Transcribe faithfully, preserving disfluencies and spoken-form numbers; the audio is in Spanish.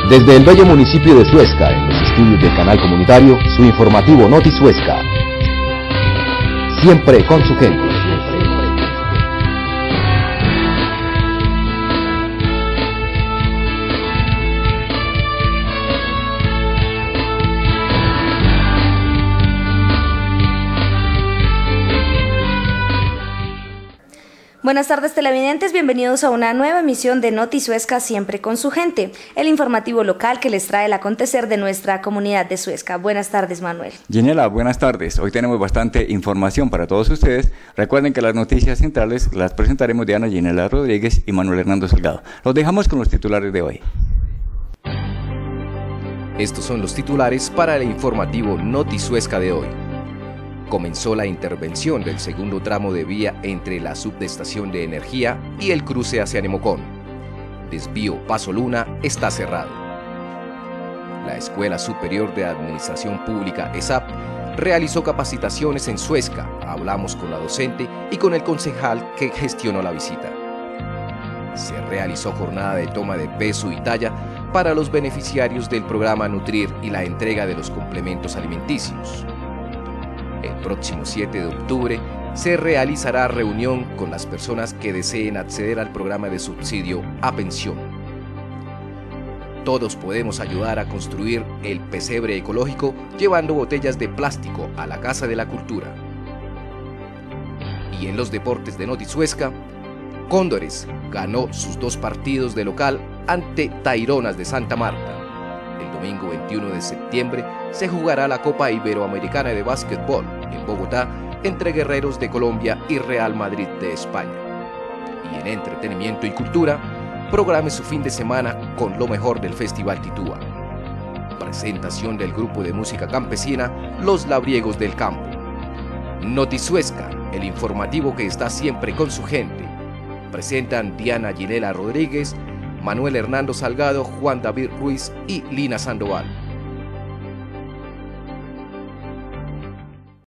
Desde el bello municipio de Suezca, en los estudios del canal comunitario, su informativo Noti Suezca. Siempre con su gente. Buenas tardes televidentes, bienvenidos a una nueva emisión de Noti Suezca, siempre con su gente, el informativo local que les trae el acontecer de nuestra comunidad de Suezca. Buenas tardes, Manuel. Ginela, buenas tardes. Hoy tenemos bastante información para todos ustedes. Recuerden que las noticias centrales las presentaremos Diana Ginela Rodríguez y Manuel Hernando Salgado. Los dejamos con los titulares de hoy. Estos son los titulares para el informativo Noti Suezca de hoy. Comenzó la intervención del segundo tramo de vía entre la subestación de energía y el cruce hacia Nemocón. Desvío Paso Luna está cerrado. La Escuela Superior de Administración Pública, ESAP, realizó capacitaciones en Suezca. Hablamos con la docente y con el concejal que gestionó la visita. Se realizó jornada de toma de peso y talla para los beneficiarios del programa Nutrir y la entrega de los complementos alimenticios. El próximo siete de octubre se realizará reunión con las personas que deseen acceder al programa de subsidio a pensión. Todos podemos ayudar a construir el pesebre ecológico llevando botellas de plástico a la Casa de la Cultura. Y en los deportes de Noti Suezca, Cóndores ganó sus dos partidos de local ante Taironas de Santa Marta. El domingo veintiuno de septiembre se jugará la Copa Iberoamericana de Básquetbol en Bogotá entre Guerreros de Colombia y Real Madrid de España. Y en entretenimiento y cultura, programe su fin de semana con lo mejor del Festival Titúa. Presentación del grupo de música campesina Los Labriegos del Campo. Noti Suezca, el informativo que está siempre con su gente. Presentan Diana Ginela Rodríguez, Manuel Hernando Salgado, Juan David Ruiz y Lina Sandoval.